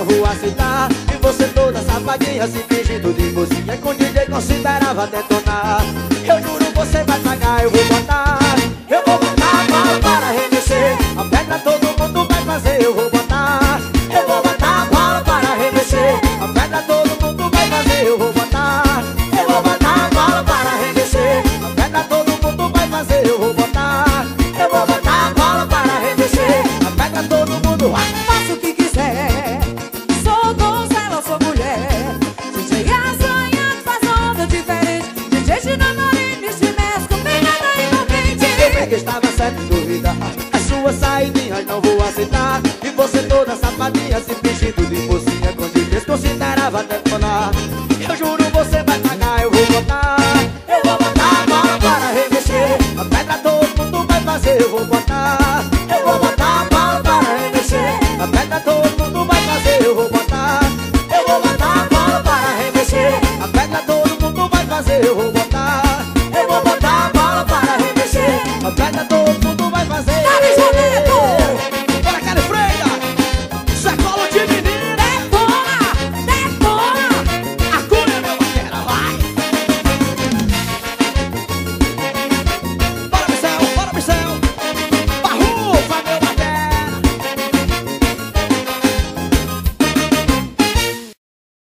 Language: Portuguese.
não vou aceitar. E você toda safadinha, se fingindo de mocinha, com o DJ considerava detonar. Eu juro, você vai pagar, eu vou botar. Eu vou botar a bala para arremescer. A pedra todo mundo vai fazer, eu vou botar. Eu vou botar a bala para arremescer. A pedra todo mundo vai fazer, eu vou botar. Eu vou botar a bala para arremescer. A pedra todo mundo vai fazer, eu vou botar. Eu vou botar a bala para arremesser. A pedra todo mundo vai. Faço o que quiser, sou donzela, sou mulher. DJ Azanha faz onda diferente. DJ Chinamarine se mexe com pegada envolvente. Eu bem que estava certo em duvidar. As suas saidinhas não vou aceitar. E você toda safadinha, se fingindo de mocinha, com DJs considerava detonar. Eu juro, você vai pagar, eu vou botar. Eu vou botar a bola para arremesser. A pedra todo mundo vai fazer, eu vou botar.